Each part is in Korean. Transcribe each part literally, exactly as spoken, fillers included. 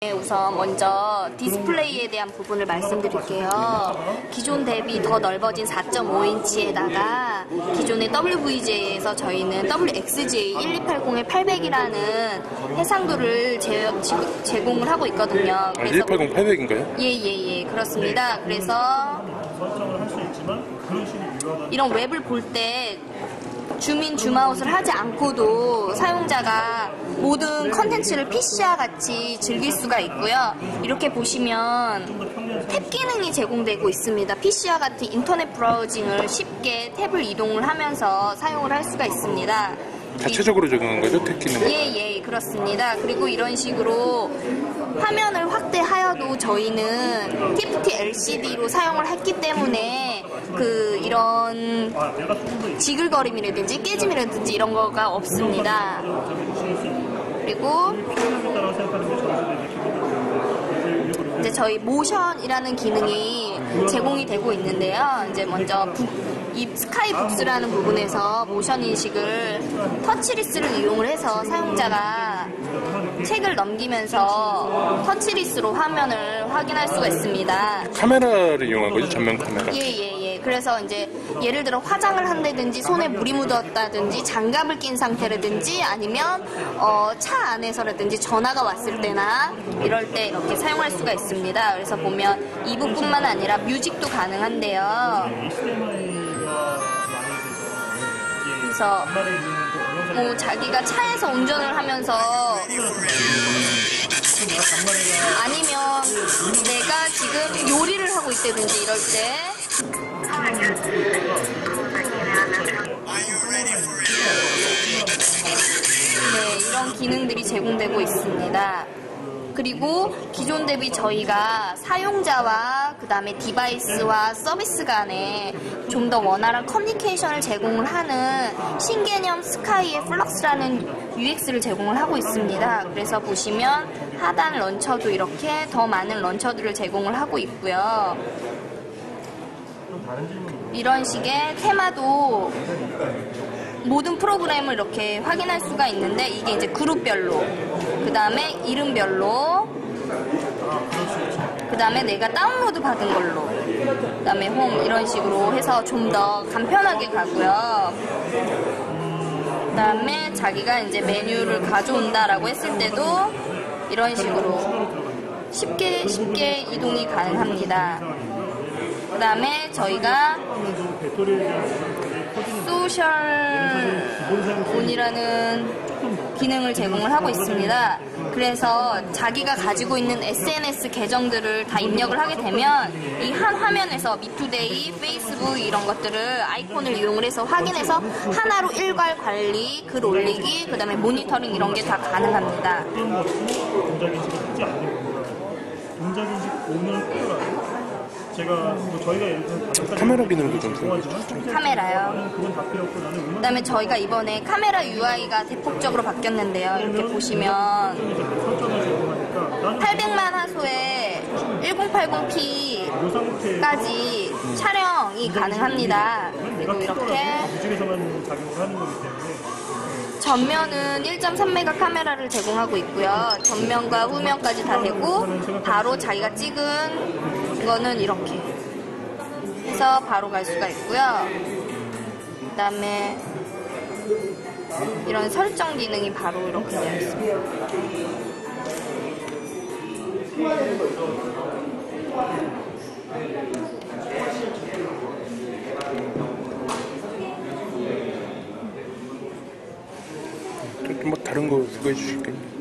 우선 먼저 디스플레이에 대한 부분을 말씀드릴게요. 기존 대비 더 넓어진 사 점 오 인치에다가 기존의 더블유브이지에이에서 저희는 더블유엑스지에이 일이팔공의 팔백이라는 해상도를 제, 제공을 하고 있거든요. 아, 일이팔공 팔백인가요? 예예예 예, 그렇습니다. 그래서 이런 웹을 볼 때 줌인 줌아웃을 하지 않고도 사용자가 모든 컨텐츠를 피씨와 같이 즐길 수가 있고요. 이렇게 보시면 탭 기능이 제공되고 있습니다. 피씨와 같은 인터넷 브라우징을 쉽게 탭을 이동을 하면서 사용을 할 수가 있습니다. 자체적으로 적용한 거죠? 탭 기능은? 예예 그렇습니다. 그리고 이런 식으로 화면을 확대하여도 저희는 티에프티 엘시디로 사용을 했기 때문에 그 이런 지글거림이라든지 깨짐이라든지 이런 거가 없습니다. 그리고 이제 저희 모션이라는 기능이 제공이 되고 있는데요. 이제 먼저 북, 이 스카이북스라는 부분에서 모션 인식을 터치리스를 이용을 해서 사용자가 책을 넘기면서 터치리스로 화면을 확인할 수가 있습니다. 카메라를 이용한 거죠? 전면 카메라? 예예예. 예, 예. 그래서 이제 예를 들어 화장을 한다든지 손에 물이 묻었다든지 장갑을 낀 상태라든지 아니면 어, 차 안에서라든지 전화가 왔을 때나 이럴 때 이렇게 사용할 수가 있습니다. 그래서 보면 이북뿐만 아니라 뮤직도 가능한데요. 그래서 뭐 자기가 차에서 운전을 하면서 아니면 내가 지금 요리를 하고 있다든지 이럴 때 네, 이런 기능들이 제공되고 있습니다. 그리고 기존 대비 저희가 사용자와 그 다음에 디바이스와 서비스 간에 좀 더 원활한 커뮤니케이션을 제공을 하는 신개념 스카이의 플럭스라는 유엑스를 제공을 하고 있습니다. 그래서 보시면 하단 런처도 이렇게 더 많은 런처들을 제공을 하고 있고요. 이런 식의 테마도 모든 프로그램을 이렇게 확인할 수가 있는데 이게 이제 그룹별로, 그 다음에 이름별로, 그 다음에 내가 다운로드 받은 걸로, 그 다음에 홈 이런 식으로 해서 좀 더 간편하게 가고요. 그 다음에 자기가 이제 메뉴를 가져온다라고 했을 때도 이런 식으로 쉽게 쉽게 이동이 가능합니다. 그 다음에 저희가 소셜 온이라는 기능을 제공을 하고 있습니다. 그래서 자기가 가지고 있는 에스엔에스 계정들을 다 입력을 하게 되면 이 한 화면에서 미투데이, 페이스북 이런 것들을 아이콘을 이용을 해서 확인해서 하나로 일괄 관리, 글 올리기, 그 다음에 모니터링 이런 게 다 가능합니다. 동작인식 오늘 필요라고 제가 뭐 저희가 예를 들어서 카메라 기능도 좀 좋아지죠. 카메라요. 그 다음에 저희가 이번에 카메라 유아이가 대폭적으로 바뀌었는데요. 이렇게 보시면 팔백만 화소에 천팔십 피까지 촬영이 가능합니다. 그리고 이렇게 전면은 일 점 삼 메가 카메라를 제공하고 있고요. 전면과 후면까지 다 되고 바로 자기가 찍은 이거는 이렇게 해서 바로 갈 수가 있고요. 그 다음에 이런 설정 기능이 바로 이렇게 되어 있습니다. 뭐 다른 거 소개해 주실까요?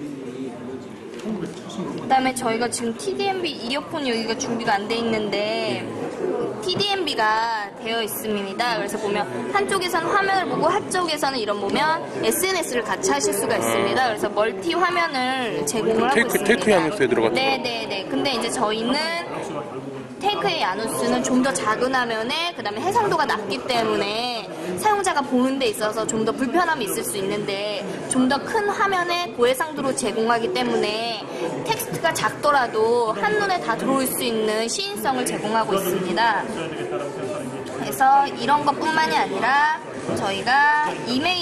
그 다음에 저희가 지금 티디엠비 이어폰 여기가 준비가 안 돼 있는데 티디엠비가 되어 있습니다. 그래서 보면 한쪽에서는 화면을 보고 한쪽에서는 이런 보면 에스엔에스를 같이 하실 수가 있습니다. 그래서 멀티 화면을 제공을 하고 테이크, 있습니다. 테이크 야누스에 들어갔죠? 네네네. 근데 이제 저희는 테이크의 야누스는 좀 더 작은 화면에 그 다음에 해상도가 낮기 때문에 사용자가 보는 데 있어서 좀 더 불편함이 있을 수 있는데 좀 더 큰 화면에 고해상도로 제공하기 때문에 텍스트가 작더라도 한눈에 다 들어올 수 있는 시인성을 제공하고 있습니다. 그래서 이런 것뿐만이 아니라 저희가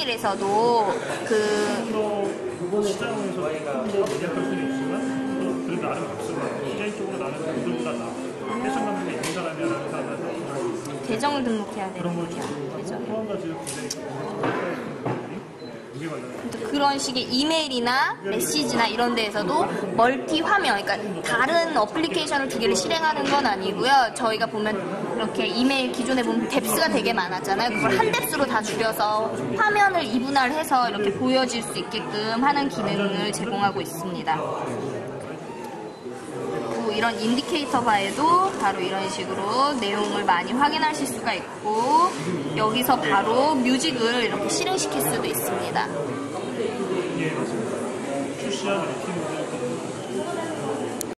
이메일에서도 그 그 나름 없으면 디자인적으로 나는 누구보다 나 패션 감독에 있는 사람이라는 사람한테 계정을 등록해야 그런 걸 되니까. 좀 계정. 또 한 가지 굉장히 무게 관련 그런 식의 이메일이나 메시지나 이런 데에서도 멀티 화면, 그러니까 다른 어플리케이션을 두 개를 실행하는 건 아니고요. 저희가 보면 이렇게 이메일 기존에 보면 뎁스가 되게 많았잖아요. 그걸 한 뎁스로 다 줄여서 화면을 이분할해서 이렇게 보여질 수 있게끔 하는 기능을 제공하고 있습니다. 그리고 이런 인디케이터 바에도 바로 이런 식으로 내용을 많이 확인하실 수가 있고, 여기서 바로 뮤직을 이렇게 실행시킬 수도 있습니다. 예, 맞습니다. 출시한 래핑